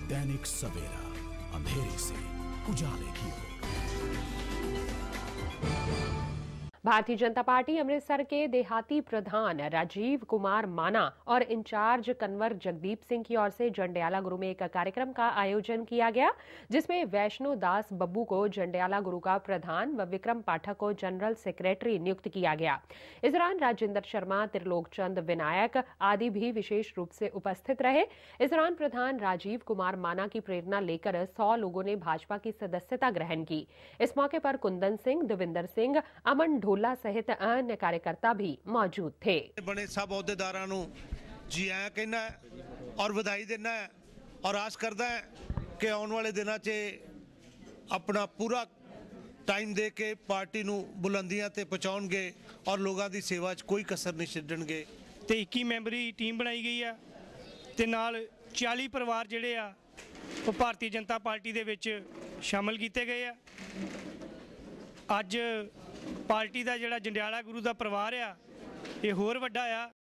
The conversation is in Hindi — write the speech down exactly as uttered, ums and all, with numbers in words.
दैनिक सवेरा, अंधेरे से उजाले की ओर। भारतीय जनता पार्टी अमृतसर के देहाती प्रधान राजीव कुमार माना और इंचार्ज कन्वर जगदीप सिंह की ओर से जंडियाला गुरु में एक कार्यक्रम का आयोजन किया गया, जिसमें वैष्णो दास बब्बू को जंडियाला गुरु का प्रधान व विक्रम पाठक को जनरल सेक्रेटरी नियुक्त किया गया। इस दौरान राजेंद्र शर्मा, त्रिलोक चंद विनायक आदि भी विशेष रूप से उपस्थित रहे। इस दौरान प्रधान राजीव कुमार माना की प्रेरणा लेकर सौ लोगों ने भाजपा की सदस्यता ग्रहण की। इस मौके पर कुंदन सिंह, देविंदर सिंह, अमन ढोला सहित अन्य कार्यकर्ता भी मौजूद थे। बने सब अहुदेदारां नूं जी आया कहना और बधाई देना और आस करदा है कि आने वाले दिनों च अपना पूरा टाइम दे के पार्टी नूं बुलंदियां ते पहुंचाउणगे और लोगों की सेवा च कोई कसर नहीं छड्डणगे। ते इक्की मैंबरी टीम बनाई गई है ते नाल चालीस परिवार जिहड़े आ वो भारतीय जनता पार्टी दे विच शामिल किए गए आ। अज पार्टी का जिहड़ा जंडियाला गुरु का परिवार आ ये होर वड्डा आ।